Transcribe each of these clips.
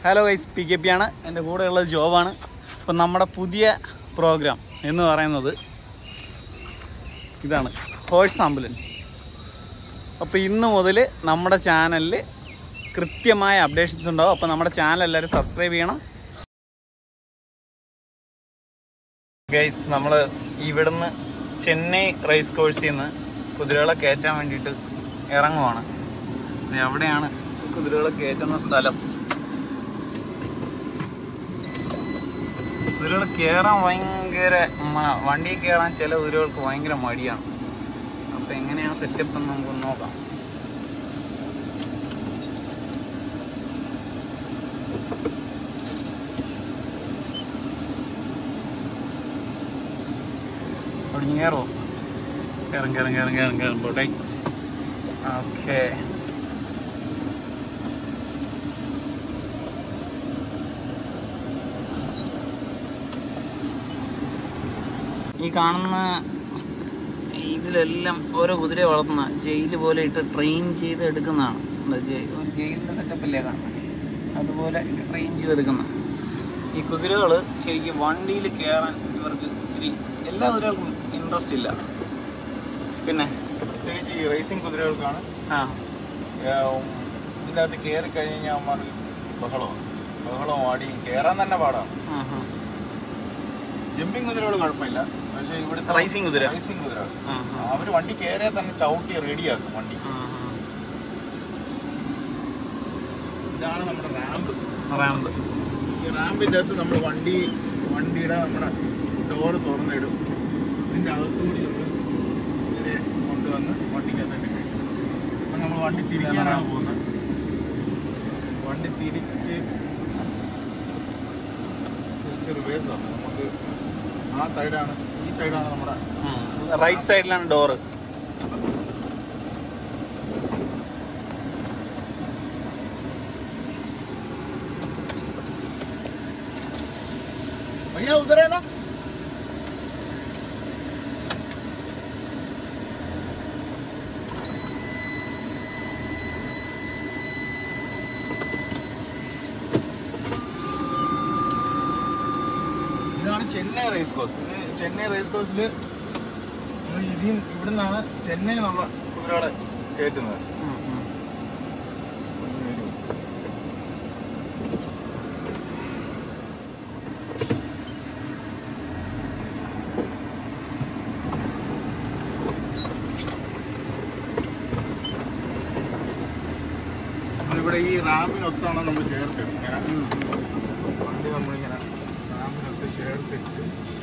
Hello guys, PKP ആണ്. എൻ്റെ കൂടെയുള്ളത് ജോബാണ്. അപ്പം നമ്മുടെ പുതിയ പ്രോഗ്രാം എന്ന് പറയുന്നത് ഇതാണ്, ഹോഴ്സ് ആംബുലൻസ്. അപ്പോൾ ഇന്ന് മുതൽ നമ്മുടെ ചാനലിൽ കൃത്യമായ അപ്ഡേഷൻസ് ഉണ്ടാവും. അപ്പോൾ നമ്മുടെ ചാനൽ എല്ലാവരും സബ്സ്ക്രൈബ് ചെയ്യണം. ഗൈസ്, നമ്മൾ ഇവിടുന്ന് ചെന്നൈ റേസ് കോഴ്സിൽ നിന്ന് കുതിരകളെ കയറ്റാൻ വേണ്ടിയിട്ട് ഇറങ്ങുവാണ്. അവിടെയാണ് കുതിരകളെ കയറ്റുന്ന സ്ഥലം. കുതിരകൾ കയറാൻ ഭയങ്കര വണ്ടിയിൽ കയറാൻ ചില കുതിരകൾക്ക് ഭയങ്കര മടിയാണ്. അപ്പോൾ എങ്ങനെയാണ് സെറ്റപ്പ് എന്ന് നമുക്ക് നോക്കാം. അവിടെ കയറുമോ? കയറും പോട്ടെ. ഓക്കെ, ഈ കാണുന്ന ഇതിലെല്ലാം ഓരോ കുതിര വളർത്തുന്ന ജയിൽ പോലെ ഇട്ട് ട്രെയിൻ ചെയ്ത് എടുക്കുന്നതാണ്. ഒരു ജയിലിൻ്റെ സെറ്റപ്പല്ലേ കാണുന്നത്, അതുപോലെ ട്രെയിൻ ചെയ്തെടുക്കുന്ന ഈ കുതിരകൾ ശരിക്കും വണ്ടിയിൽ കയറാൻ ഇവർക്ക് ഇച്ചിരി, എല്ലാ കുതിരകൾക്കും ഇൻട്രസ്റ്റ് ഇല്ല. പിന്നെ പ്രത്യേകിച്ച് ഈ റേസിംഗ് കുതിരകൾക്കാണ് ഇതിൻ്റെ അകത്ത് കയറി കഴിഞ്ഞ് കഴിഞ്ഞാൽ അമ്മ ബഹളം ആടി കയറാൻ തന്നെ പാടാണ്. ജമ്പിങ് കുതിരകൾ കുഴപ്പമില്ല, പക്ഷേ ഇവിടെ റേസിംഗ് കുതിര അവർ വണ്ടി കയറിയാൽ തന്നെ ചവിട്ടി റെഡിയാക്കും വണ്ടി. ഇതാണ് നമ്മുടെ റാമ്പ്. ഈ റാമ്പിൻ്റെ അകത്ത് നമ്മൾ വണ്ടിയുടെ നമ്മുടെ ഡോറ് തുറന്നിടും. ഇതിൻ്റെ അകത്തുകൂടി നമ്മൾ ഇതിനെ കൊണ്ടുവന്ന് വണ്ടിക്കകത്ത് കഴിയും. അപ്പം നമ്മൾ വണ്ടി തിരിക്കാനാണ് പോകുന്നത്. വണ്ടി തിരിച്ച് റിവേഴ്സാണ്. നമുക്ക് ആ സൈഡാണ്, ഈ സൈഡാണ് നമ്മുടെ റൈറ്റ് സൈഡിലാണ് ഡോറ്. भैया उधर है ना. ഇതാണ് Chennai race course. Chennai race കോഴ്സിൽ ഇവിടെ നിന്നാണ് ചെന്നൈ എന്നുള്ള കുതിരകളെ കയറ്റുന്നത്. ഇവിടെ ഈ റാമ്പിനൊത്താണ് നമ്മൾ ചേർത്തത്. ഇങ്ങനെ വണ്ടി നമ്മളിങ്ങനെ റാമ്പിനൊത്ത് ചേർത്തിട്ട്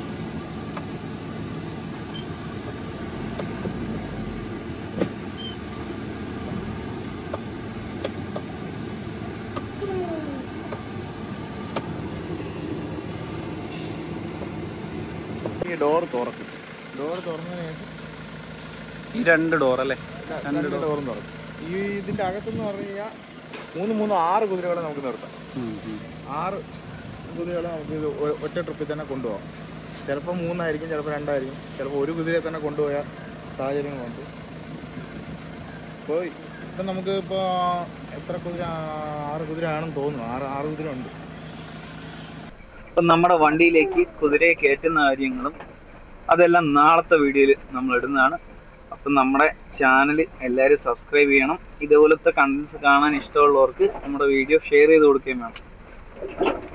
ഈ ഡോർ തുറക്കും. ഡോർ തുറന്നതിന് ശേഷം ഈ രണ്ട് ഡോറല്ലേ, രണ്ട് ഡോറും തുറക്കും. ഈ ഇതിൻ്റെ അകത്തെന്ന് പറഞ്ഞു കഴിഞ്ഞാൽ 6 കുതിരകളെ നമുക്ക് നിർത്താം. 6 കുതിരകളെ നമുക്ക് ഇത് ഒറ്റ ട്രിപ്പിൽ തന്നെ കൊണ്ടുപോകാം. ചിലപ്പോൾ 3 ആയിരിക്കും, ചിലപ്പോൾ 2 ആയിരിക്കും, ചിലപ്പോൾ ഒരു കുതിരയെ തന്നെ കൊണ്ടുപോയ സാഹചര്യങ്ങളുണ്ട്. ഇപ്പോൾ ഇപ്പം നമുക്ക് ഇപ്പോൾ എത്ര കുതിര, 6 കുതിര ആണെന്ന് തോന്നുന്നു. 6 കുതിര ഉണ്ട്. അപ്പം നമ്മുടെ വണ്ടിയിലേക്ക് കുതിരയെ കയറ്റുന്ന കാര്യങ്ങളും അതെല്ലാം നാളത്തെ വീഡിയോയിൽ നമ്മൾ ഇടുന്നതാണ്. അപ്പം നമ്മുടെ ചാനൽ എല്ലാവരും സബ്സ്ക്രൈബ് ചെയ്യണം. ഇതുപോലത്തെ കണ്ടൻസ് കാണാൻ ഇഷ്ടമുള്ളവർക്ക് നമ്മുടെ വീഡിയോ ഷെയർ ചെയ്ത് കൊടുക്കുകയും വേണം.